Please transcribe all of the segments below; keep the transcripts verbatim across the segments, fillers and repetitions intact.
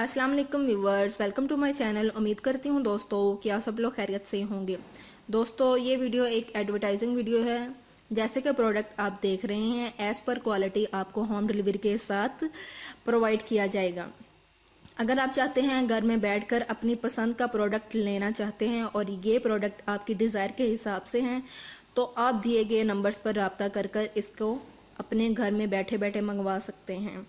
अस्सलाम वालेकुम viewers, welcome to my channel. उम्मीद करती हूँ दोस्तों कि आप सब लोग खैरियत से होंगे। दोस्तों ये वीडियो एक एडवर्टाइजिंग वीडियो है। जैसे कि प्रोडक्ट आप देख रहे हैं, एज़ पर क्वालिटी आपको होम डिलीवरी के साथ प्रोवाइड किया जाएगा। अगर आप चाहते हैं घर में बैठकर अपनी पसंद का प्रोडक्ट लेना चाहते हैं और ये प्रोडक्ट आपकी डिज़ायर के हिसाब से हैं, तो आप दिए गए नंबर्स पर रब्ता कर कर इसको अपने घर में बैठे बैठे मंगवा सकते हैं।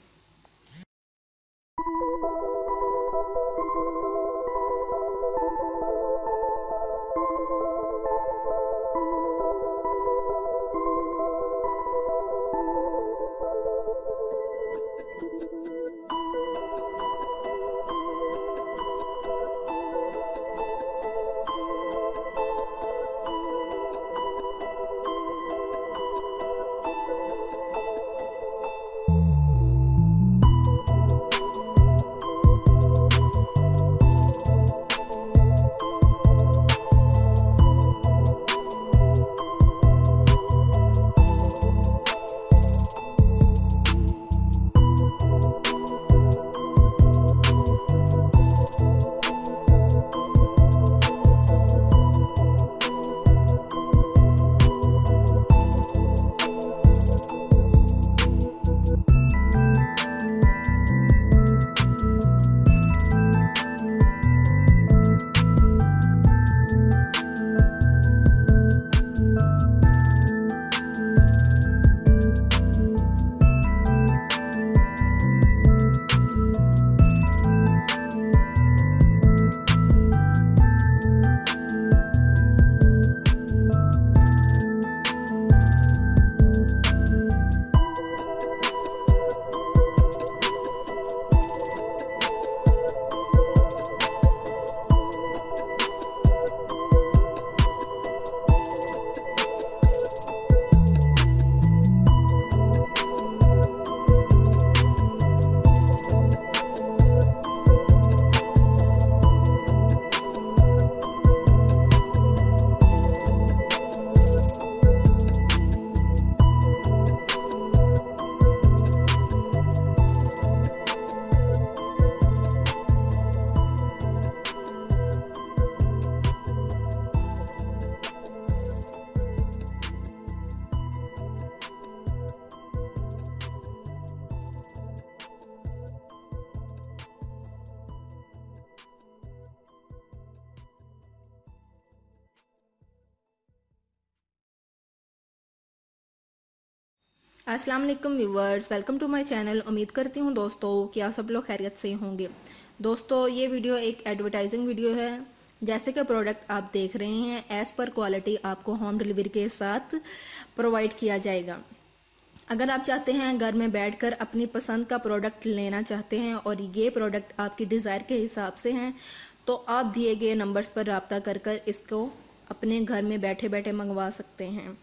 अस्सलाम वालेकुम viewers, welcome to my channel. उम्मीद करती हूँ दोस्तों कि आप सब लोग खैरियत से होंगे। दोस्तों ये वीडियो एक एडवर्टाइजिंग वीडियो है। जैसे कि प्रोडक्ट आप देख रहे हैं, एज़ पर क्वालिटी आपको होम डिलीवरी के साथ प्रोवाइड किया जाएगा। अगर आप चाहते हैं घर में बैठकर अपनी पसंद का प्रोडक्ट लेना चाहते हैं और ये प्रोडक्ट आपकी डिज़ायर के हिसाब से हैं, तो आप दिए गए नंबर्स पर रब्ता कर कर इसको अपने घर में बैठे बैठे मंगवा सकते हैं।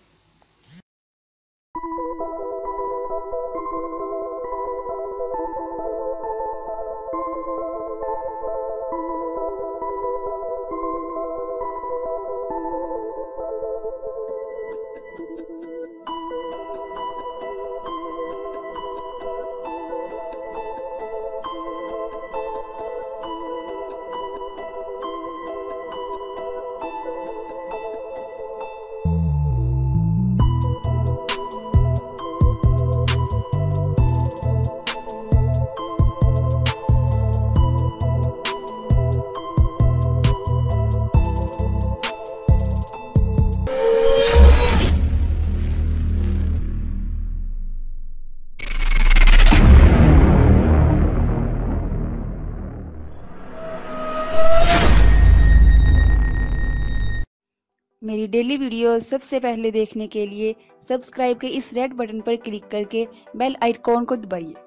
मेरी डेली वीडियो सबसे पहले देखने के लिए सब्सक्राइब के इस रेड बटन पर क्लिक करके बेल आइकॉन को दबाइए।